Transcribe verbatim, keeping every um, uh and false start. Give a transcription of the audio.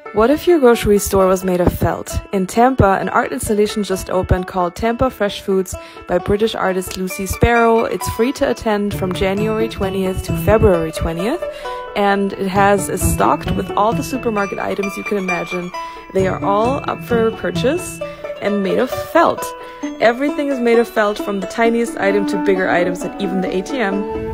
What if your grocery store was made of felt? In Tampa, an art installation just opened called Tampa Fresh Foods by British artist Lucy Sparrow. It's free to attend from January twentieth to February twentieth, and it has is stocked with all the supermarket items you can imagine. They are all up for purchase and made of felt. Everything is made of felt, from the tiniest item to bigger items and even the A T M.